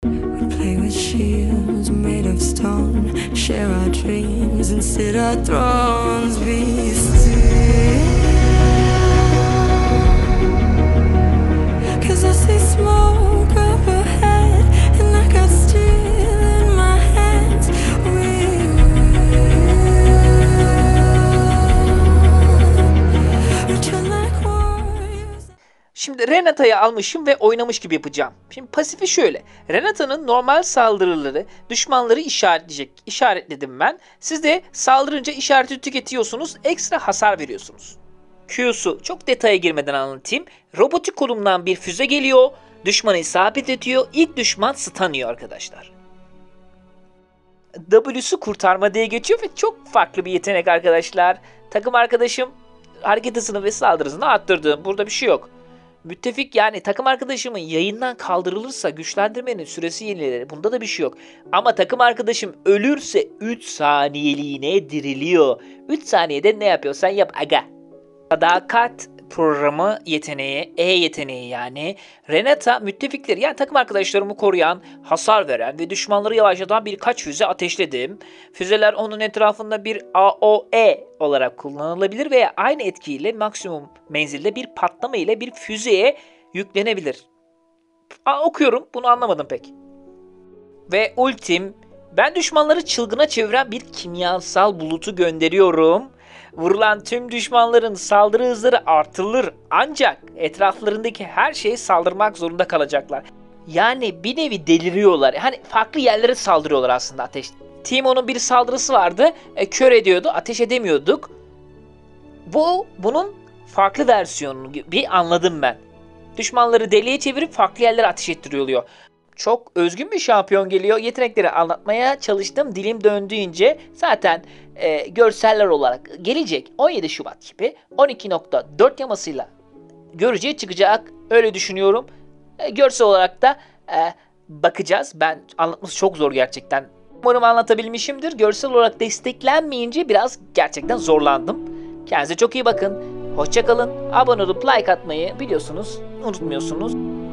We play with shields made of stone, share our dreams and sit our thrones. Be still, 'cause I see smoke up ahead and I got steel in my hands. We return like warriors. Şimdi Renata'yı almışım ve oynamış gibi yapacağım. Şimdi pasifi şöyle. Renata'nın normal saldırıları düşmanları işaretleyecek. İşaretledim ben. Siz de saldırınca işareti tüketiyorsunuz. Ekstra hasar veriyorsunuz. Q'su çok detaya girmeden anlatayım. Robotik kolumdan bir füze geliyor. Düşmanı isabet ediyor. İlk düşman stunıyor arkadaşlar. W'su kurtarma diye geçiyor ve çok farklı bir yetenek arkadaşlar. Takım arkadaşım hareket hızını ve saldırı hızını arttırdı. Burada bir şey yok. Müttefik yani takım arkadaşımın yayından kaldırılırsa güçlendirmenin süresi yenilenir. Bunda da bir şey yok. Ama takım arkadaşım ölürse 3 saniyeliğine diriliyor. 3 saniyede ne yapıyorsan yap aga. Sadakat programı yeteneği, E yeteneği yani. Renata müttefikleri yani takım arkadaşlarımı koruyan, hasar veren ve düşmanları yavaşlatan birkaç füze ateşledim. Füzeler onun etrafında bir AOE olarak kullanılabilir veya aynı etkiyle maksimum menzilde bir patlama ile bir füzeye yüklenebilir. Okuyorum, bunu anlamadım pek. Ve ultim, ben düşmanları çılgına çeviren bir kimyasal bulutu gönderiyorum. Vurulan tüm düşmanların saldırı hızları artırılır ancak etraflarındaki her şeye saldırmak zorunda kalacaklar. Yani bir nevi deliriyorlar. Hani farklı yerlere saldırıyorlar aslında ateş. Teemo'nun bir saldırısı vardı. Kör ediyordu, ateş edemiyorduk. Bunun farklı versiyonunu bir anladım ben. Düşmanları deliye çevirip farklı yerlere ateş ettiriyor. Çok özgün bir şampiyon geliyor. Yetenekleri anlatmaya çalıştım. Dilim döndüğünce zaten görseller olarak gelecek 17 Şubat gibi 12.4 yamasıyla göreceği çıkacak. Öyle düşünüyorum. Görsel olarak da bakacağız. Ben anlatması çok zor gerçekten. Umarım anlatabilmişimdir. Görsel olarak desteklenmeyince biraz gerçekten zorlandım. Kendinize çok iyi bakın. Hoşça kalın. Abone olup like atmayı biliyorsunuz. Unutmuyorsunuz.